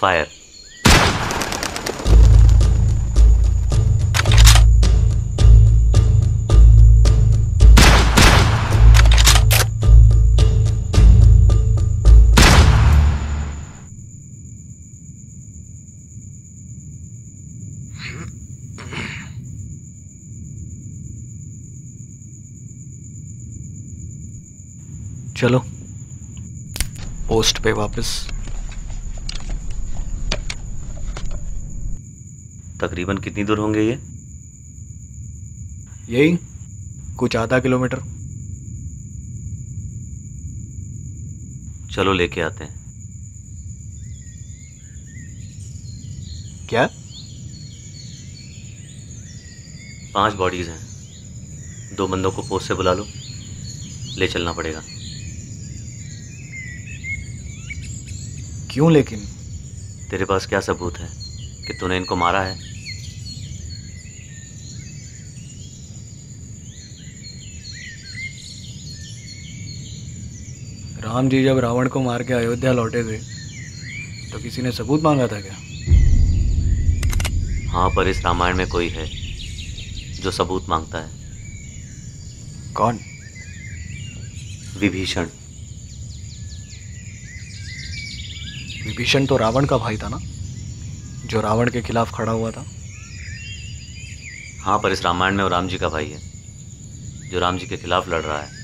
Fire. चलो post पे वापस। तकरीबन कितनी दूर होंगे ये? यही कुछ आधा किलोमीटर। चलो लेके आते हैं। क्या? 5 बॉडीज हैं, 2 बंदों को पोस्ट से बुला लो, ले चलना पड़ेगा। क्यों लेकिन? तेरे पास क्या सबूत है कि तूने इनको मारा है? राम जी जब रावण को मार के अयोध्या लौटे थे तो किसी ने सबूत मांगा था क्या? हाँ, पर इस रामायण में कोई है जो सबूत मांगता है। कौन? विभीषण। विभीषण तो रावण का भाई था ना, जो रावण के खिलाफ खड़ा हुआ था। हाँ, पर इस रामायण में वो राम जी का भाई है जो राम जी के खिलाफ लड़ रहा है।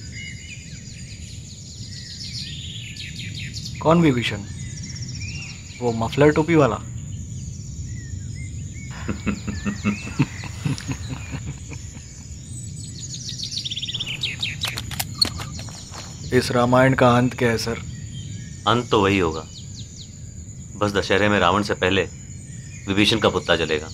कौन विभीषण? वो मफलर टोपी वाला? इस रामायण का अंत क्या है सर? अंत तो वही होगा, बस दशहरे में रावण से पहले विभीषण का पुतला जलेगा।